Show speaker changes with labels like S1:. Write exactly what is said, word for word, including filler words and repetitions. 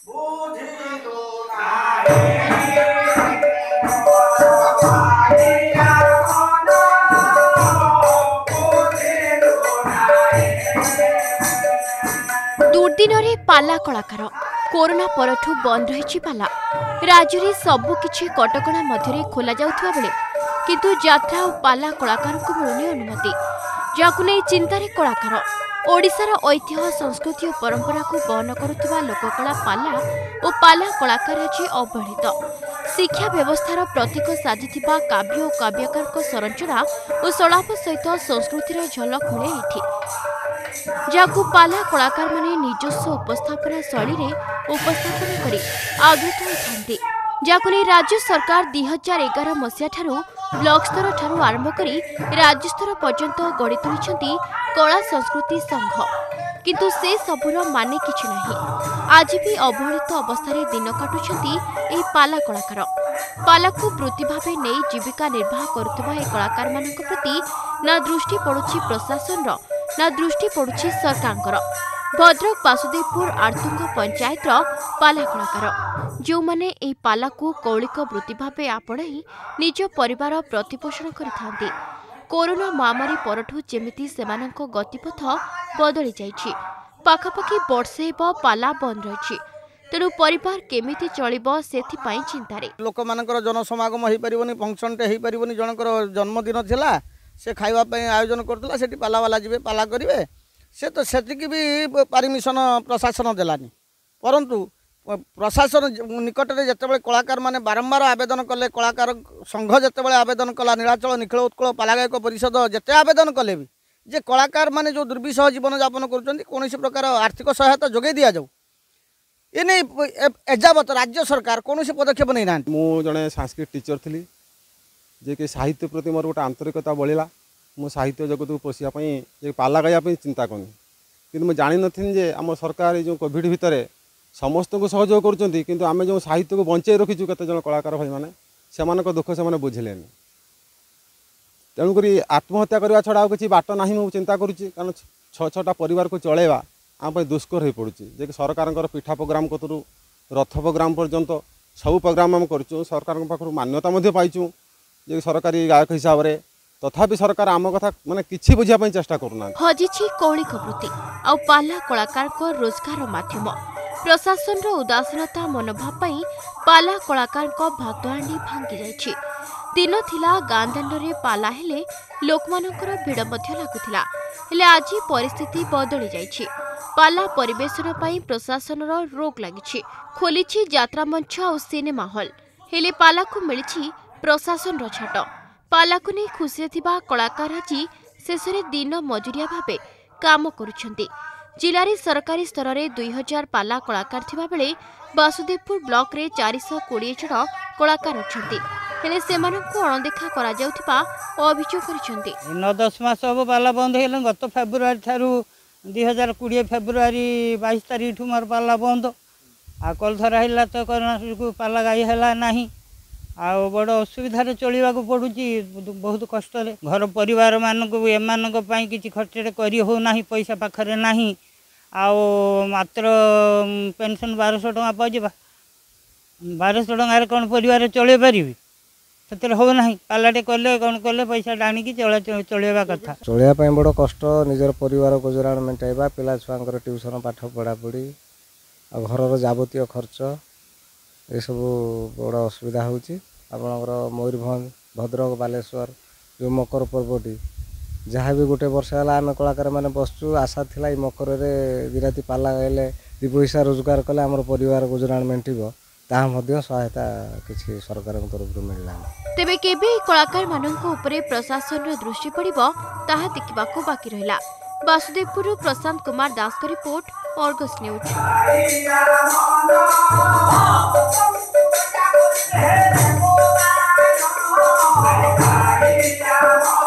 S1: दुर्दिन पाला कलाकार कोरोना परठू बंद रही पाला राज्य में सबुकिछि कटकणा मध्य खोल जाउथबा बेले किंतु यात्रा और पाला कलाकार को मिलुनी अनुमति जहां नहीं चिंतार कलाकार ओडिशार ऐतिह्य संस्कृति और परंपरा को बहन करुवा लोककला पाला और पाला कलाकार आज अवहेलित शिक्षा व्यवस्थार प्रतीक साजिथिबा काव्य और काव्यकार संरचना और सलाप सहित संस्कृतिर झलक मिले एठी जहां पाला कलाकार माने निजस्व उपस्थापना शैली रे उपस्थापन करी आदृत होइथांती जहां राज्य सरकार दुई हजार एगार मसीहा ठारू ब्लॉक स्तर ठारू आरंभ करी राज्य स्तर पर्यंत गढ़ी तुलिछंती कला संस्कृति संघ किंतु से सबुर माने किछि नाही आज भी अवहेलित अवस्था दिन काटुछंती एही पाला कलाकार पाला को वृत्ति भावे नहीं जीविका निर्वाह करुवा ए कलाकार मानक प्रति ना दृष्टि पड़ुछि प्रशासन रो ना दृष्टि पड़ुछि सरकार भद्रक बासुदेवपुर आर्तुंग पंचायत पाला कलाकार जो माने एही पाला को कौलिक वृत्ति भावे आपणाई निज परिवार प्रतिपोषण करिथांती कोरोना महामारी परठू जेमिति सेमानक गतिपथ बदली जाइछि पाखापाखि वर्षे पाला बंद रही तेणु परिवार केमिति चलिबो सेथिपाई चिंतारे
S2: लोक मानकर जनसमागम होई परिबनी फंक्शन टे होई परिबनी जनकर जन्मदिन थिला से खाइबा पई आयोजन करतला सेठी पाला वाला जिबे पाला करिवे से तो सेतिकी भी परमिशन प्रशासन देलानी परंतु प्रशासन निकट में जिते कलाकार माने बारंबार आवेदन कले कलाकार संघ जिते आवेदन कला नीलाचल निखिल उत्कल पालागायक परिषद जिते आवेदन कले भी जे कलाकार माने जो दुर्विषह जीवन यापन कौन प्रकार आर्थिक सहायता जोगे दि जाऊ ये एजावत राज्य सरकार कौन पदक्षेप नहीं ना।
S3: मु जड़े सांस्कृतिक टीचर थी जे कि साहित्य प्रति मोर गोटे आंतरिकता बढ़ला मु साहित्य जगत को पोषापी पाला गाइबा चिंता कनी कि मुझे जानी नी जे आम सरकार जो कोविड भितर समस्त को सहयोग करुँच किंतु आम जो साहित्य को बंचाई रखीचु केते जन कलाकार भाई मैंने से दुख से बुझिले तेणुक आत्महत्या करने छड़ा किसी बाट ना मुझे चिंता करुँची कारण छः छटा परिवार को चलैवा आम दुष्कर हो पड़ुची जे सरकार पिठा प्रोग्राम कतरू रथ प्रोग्राम पर्यंत सब प्रोग्राम आम करूँ सरकार पाखु मान्यता पाइचु जे सरकारी गायक हिसाब से तथापि सरकार आम कथा माने किछि बुझिया चेष्टा करूना
S1: हजिछि कौलिक वृत्ति आ पाला कलाकार को रोजगार माध्यम प्रशासन रो उदासीनता मनोभाव पाई पाला कलाकार को भाग्यहांडी भांगी जाइछि दिन थिला गाँ दांडरे पाला हेले लोकमानकर भिड़ मध्य लागुथिला हेले आज परिस्थिति बदली जाइछि पाला परिवेशन पाई प्रशासन रो रोक लागिछि खोलिछि यात्रा मंच और सिनेमा हॉल हेले पाला को मिलिछि प्रशासन रो छाट पाला को नहीं खुशी थिबा कलाकार आज शेष दिन मजुरिया भावे काम करुछंती जिले सरकारी स्तर में दुई हजार पाला कलाकार थिबा बेले बासुदेवपुर ब्लॉक रे चार सौ बीस जन कलाकार अछंती हेले सेमानंकु अणदेखा करा जाउथिबा अभियोग करिसंती
S4: नौ दस मास अब पाला बंद हेले गत फेब्रुआरी थारु दुई हजार बीस फेब्रुआरी बाईस तारीख ठु मोर पाला बंद आ कल थरा हिला तो कोरोना को पाला गाई हेला नाही आ बड़ असुविधार चलवा पड़ुची बहुत कष्ट घर परिवार मानक एमानक पई किछि खर्चरे करी हो नाही पैसा पाखरे नाही आउ मात्र पेंशन बारह सौ टका पाइबा बारह सौ टकार कौन परिवार चले पारि से हो ना पालाटे कले कौन कले पैसा डाणी चला चलवा कथा
S5: चलवाई बड़ कष्ट निजर परिवार गुजराण मेटाइबा पिला छुआंकर ट्यूशन पाठ पढ़ा पढ़ी आ घर जाबतीय खर्च ये सब बड़ असुविधा होची आपणकर मयूरभंज भद्रक बालेश्वर जो मकर पर्वटी जहाँ भी गोटे वर्ष है आम कलाकार मैंने बसचु आशा थिला मकर दिराती पाला गाइले दि पैसा रोजगार कले आम परिवार गुजराण मेटिब ताहा सहायता किसी सरकार तरफ मिलला
S1: तेबे केबे कलाकार मानक उपरे प्रशासन रो दृष्टि पड़िबो ताहा देखिबाकू बाकी रहिला। बासुदेवपुर प्रशांत कुमार दास का रिपोर्ट अर्गस न्यूज।